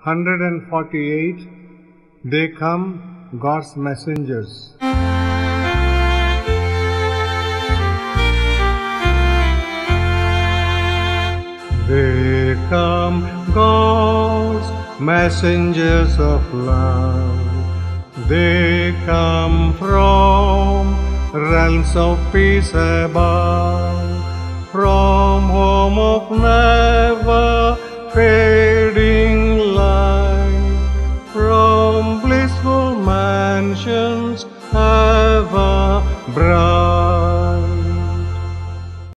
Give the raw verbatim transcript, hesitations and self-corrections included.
one forty-eight. They come, God's messengers. They come, God's messengers of love. They come from realms of peace above, from home of never fading light, from blissful mansions ever bright.